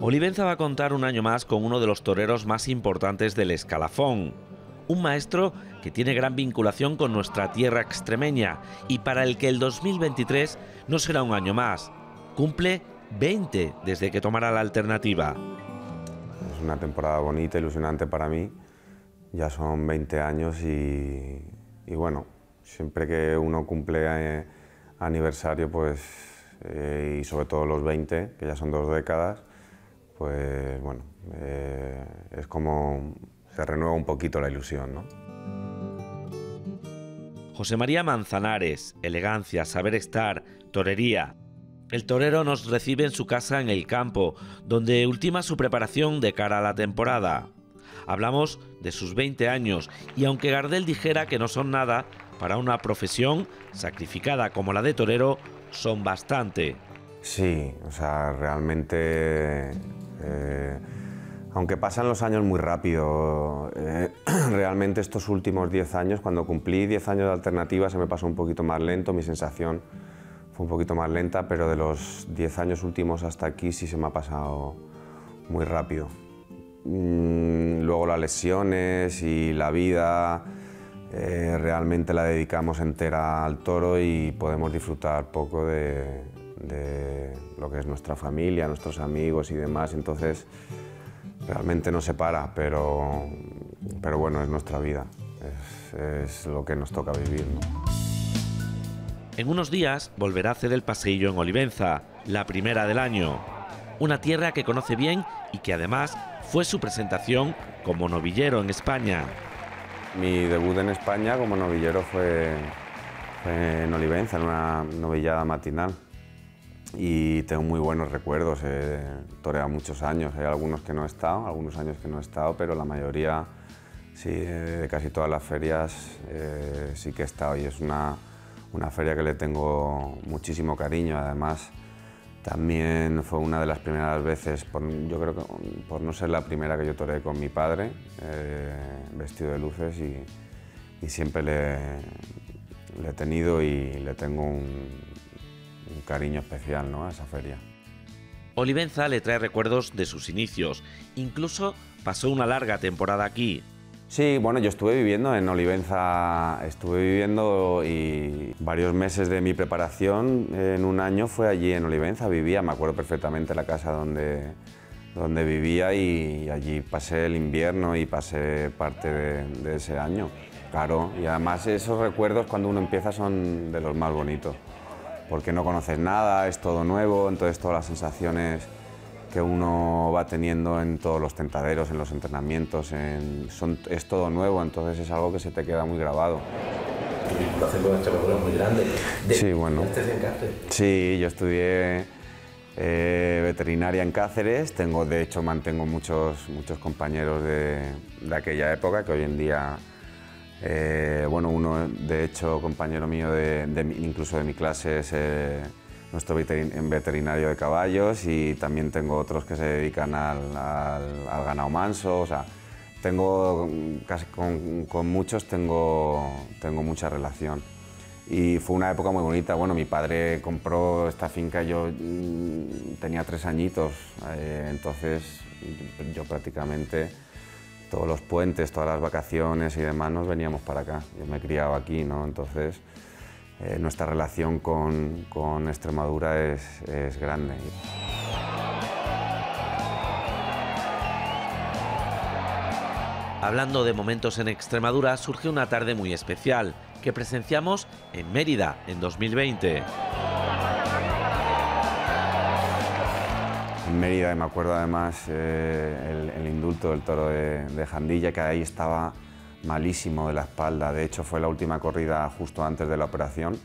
Olivenza va a contar un año más con uno de los toreros más importantes del escalafón. Un maestro que tiene gran vinculación con nuestra tierra extremeña y para el que el 2023 no será un año más. Cumple 20 desde que tomara la alternativa. Es una temporada bonita, ilusionante para mí. Ya son 20 años y bueno, siempre que uno cumple aniversario, pues, y sobre todo los 20, que ya son 2 décadas, pues bueno, es como se renueva un poquito la ilusión, ¿no? José María Manzanares, elegancia, saber estar, torería. El torero nos recibe en su casa en el campo, donde ultima su preparación de cara a la temporada. Hablamos de sus 20 años y aunque Gardel dijera que no son nada, para una profesión sacrificada como la de torero, son bastante. Sí, o sea, realmente, aunque pasan los años muy rápido, realmente estos últimos 10 años, cuando cumplí 10 años de alternativa, se me pasó un poquito más lento, mi sensación fue un poquito más lenta, pero de los 10 años últimos hasta aquí sí se me ha pasado muy rápido. Luego las lesiones y la vida, realmente la dedicamos entera al toro y podemos disfrutar poco de lo que es nuestra familia, nuestros amigos y demás, entonces realmente no se para, pero bueno, es nuestra vida, es lo que nos toca vivir, ¿no? En unos días volverá a hacer el paseillo en Olivenza, la primera del año. Una tierra que conoce bien y que además fue su presentación como novillero en España. Mi debut en España como novillero fue en Olivenza, en una novillada matinal. Y tengo muy buenos recuerdos, he toreado muchos años, hay algunos que no he estado, algunos años que no he estado, pero la mayoría, sí, de casi todas las ferias sí que he estado y es una feria que le tengo muchísimo cariño. Además, también fue una de las primeras veces, yo creo que por no ser la primera que yo toreé con mi padre, vestido de luces, y siempre le he tenido y le tengo un cariño especial, ¿no?, a esa feria. Olivenza le trae recuerdos de sus inicios, incluso pasó una larga temporada aquí. Sí, bueno, yo estuve viviendo en Olivenza, y varios meses de mi preparación en un año fue allí en Olivenza, vivía, me acuerdo perfectamente la casa donde vivía y allí pasé el invierno y pasé parte de ese año. Claro, y además esos recuerdos cuando uno empieza son de los más bonitos, porque no conoces nada, es todo nuevo, entonces todas las sensaciones que uno va teniendo en todos los tentaderos, en los entrenamientos, es todo nuevo, entonces es algo que se te queda muy grabado. Lo hacen con Extremadura muy grande. Sí, bueno. ¿Estás en Cáceres? Sí, yo estudié veterinaria en Cáceres, de hecho mantengo muchos compañeros de aquella época que hoy en día, bueno, uno de hecho compañero mío incluso de mi clase es nuestro veterinario de caballos, y también tengo otros que se dedican al ganado manso, o sea, tengo casi con muchos tengo mucha relación. Y fue una época muy bonita. Bueno, mi padre compró esta finca, yo tenía 3 añitos, entonces yo prácticamente todos los puentes, todas las vacaciones y demás nos veníamos para acá. Yo me he criado aquí, ¿no? Entonces nuestra relación con Extremadura es grande. Hablando de momentos en Extremadura, surge una tarde muy especial que presenciamos en Mérida en 2020. En Mérida, me acuerdo además el indulto del toro de Jandilla, que ahí estaba malísimo de la espalda. De hecho, fue la última corrida justo antes de la operación.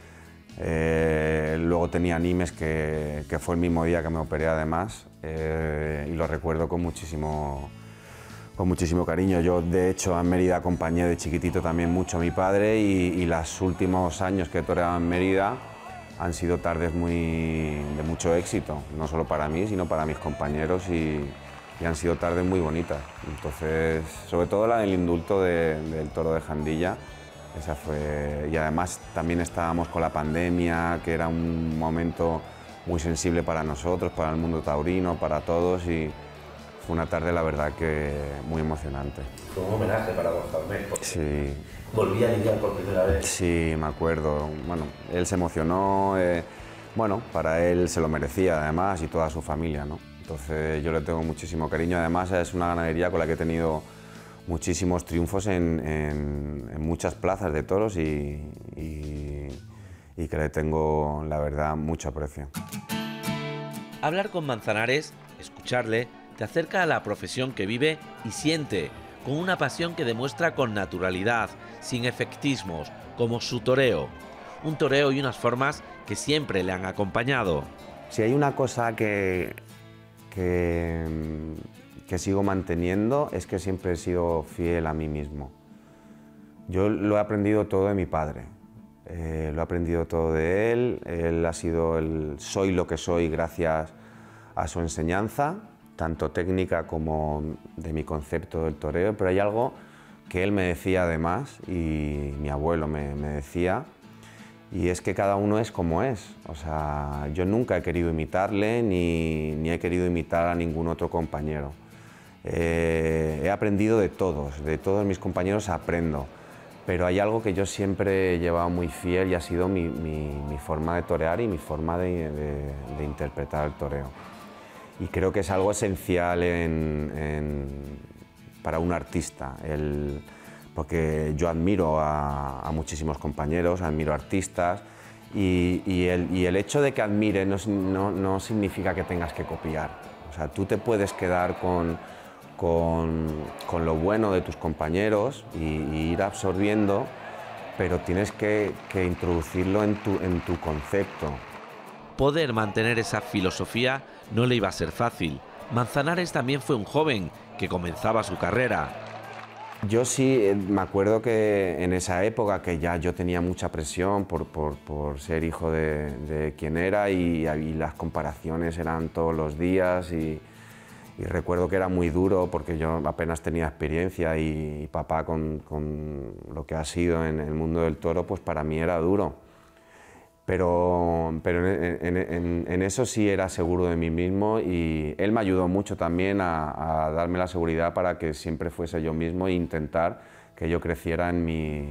Luego tenía Nimes, que fue el mismo día que me operé además, y lo recuerdo con muchísimo cariño. Yo, de hecho, en Mérida acompañé de chiquitito también mucho a mi padre y los últimos años que he toreado en Mérida han sido tardes de mucho éxito, no solo para mí, sino para mis compañeros y han sido tardes muy bonitas. Entonces, sobre todo el indulto del toro de Jandilla, esa fue... Y además también estábamos con la pandemia, que era un momento muy sensible para nosotros, para el mundo taurino, para todos, y fue una tarde, la verdad, que muy emocionante. Fue un homenaje para González. Sí. Volví a lidiar por primera vez. Sí, me acuerdo. Bueno, él se emocionó, bueno, para él se lo merecía además, y toda su familia, ¿no? Entonces yo le tengo muchísimo cariño. Además es una ganadería con la que he tenido muchísimos triunfos en muchas plazas de toros y que le tengo, la verdad, mucho aprecio. Hablar con Manzanares, escucharle, te acerca a la profesión que vive y siente, con una pasión que demuestra con naturalidad, sin efectismos, como su toreo. Un toreo y unas formas que siempre le han acompañado. Si hay una cosa que sigo manteniendo, es que siempre he sido fiel a mí mismo. Yo lo he aprendido todo de mi padre. Lo he aprendido todo de él. Él ha sido soy lo que soy gracias a su enseñanza, tanto técnica como de mi concepto del toreo, pero hay algo que él me decía además, y mi abuelo me decía, y es que cada uno es como es. O sea, yo nunca he querido imitarle ni he querido imitar a ningún otro compañero. He aprendido de todos mis compañeros aprendo, pero hay algo que yo siempre he llevado muy fiel y ha sido mi forma de torear y mi forma de interpretar el toreo. Y creo que es algo esencial para un artista, porque yo admiro a muchísimos compañeros, admiro artistas, y el hecho de que admire no significa que tengas que copiar. O sea, tú te puedes quedar con lo bueno de tus compañeros y ir absorbiendo, pero tienes que introducirlo en tu concepto. Poder mantener esa filosofía no le iba a ser fácil. Manzanares también fue un joven que comenzaba su carrera. Yo sí me acuerdo que en esa época que ya yo tenía mucha presión por ser hijo de quien era, y las comparaciones eran todos los días, y recuerdo que era muy duro porque yo apenas tenía experiencia, y papá con lo que ha sido en el mundo del toro, pues para mí era duro. Pero en eso sí era seguro de mí mismo, y él me ayudó mucho también a darme la seguridad para que siempre fuese yo mismo e intentar que yo creciera en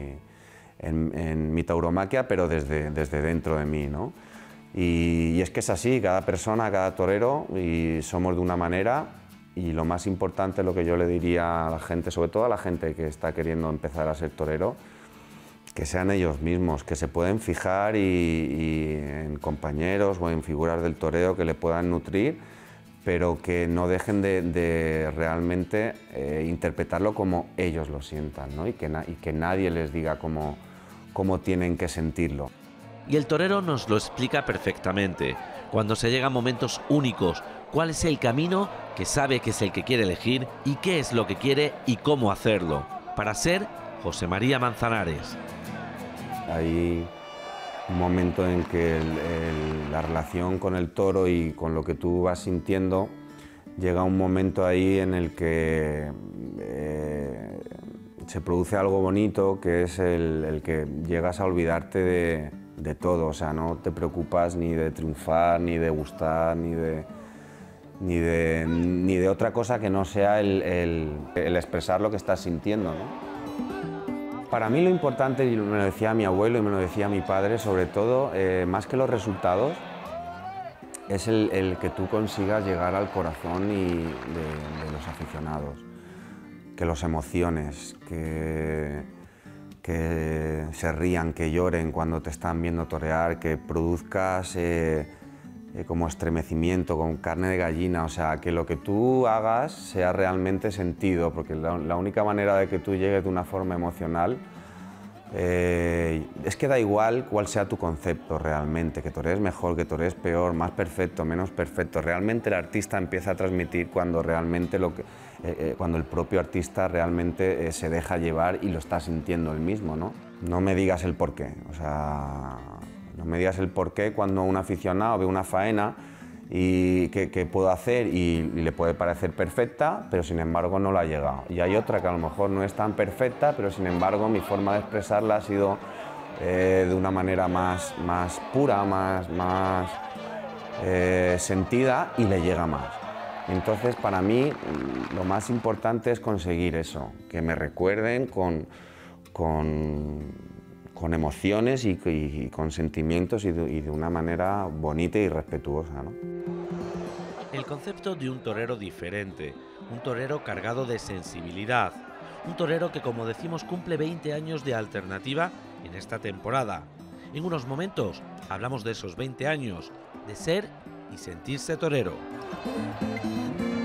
mi tauromaquia, pero desde dentro de mí, ¿no? Y es que es así, cada persona, cada torero, y somos de una manera, y lo más importante, lo que yo le diría a la gente, sobre todo a la gente que está queriendo empezar a ser torero, que sean ellos mismos, que se pueden fijar y en compañeros o en figuras del toreo que le puedan nutrir, pero que no dejen de realmente interpretarlo como ellos lo sientan, ¿no? y que nadie les diga cómo tienen que sentirlo. Y el torero nos lo explica perfectamente. Cuando se llegan momentos únicos, cuál es el camino que sabe que es el que quiere elegir y qué es lo que quiere y cómo hacerlo, para ser José María Manzanares. Hay un momento en que la relación con el toro y con lo que tú vas sintiendo, llega un momento ahí en el que se produce algo bonito, que es el que llegas a olvidarte de todo. O sea, no te preocupas ni de triunfar, ni de gustar, ni de otra cosa que no sea el expresar lo que estás sintiendo, ¿no? Para mí lo importante, y me lo decía mi abuelo y me lo decía mi padre, sobre todo, más que los resultados, es el que tú consigas llegar al corazón de los aficionados, que los emociones, que se rían, que lloren cuando te están viendo torear, que produzcas como estremecimiento, con carne de gallina, o sea, que lo que tú hagas sea realmente sentido, porque la única manera de que tú llegues de una forma emocional es que da igual cuál sea tu concepto realmente, que torees mejor, que torees peor, más perfecto, menos perfecto. Realmente el artista empieza a transmitir cuando realmente cuando el propio artista realmente se deja llevar y lo está sintiendo él mismo, ¿no? No me digas el porqué, o sea, no me digas el porqué cuando un aficionado ve una faena y que puedo hacer y le puede parecer perfecta, pero sin embargo no la ha llegado. Y hay otra que a lo mejor no es tan perfecta, pero sin embargo mi forma de expresarla ha sido de una manera más pura, más sentida y le llega más. Entonces, para mí, lo más importante es conseguir eso, que me recuerden con emociones y con sentimientos y de una manera bonita y respetuosa, ¿no? El concepto de un torero diferente, un torero cargado de sensibilidad, un torero que, como decimos, cumple 20 años de Alternativa en esta temporada. En unos momentos hablamos de esos 20 años, de ser y sentirse torero.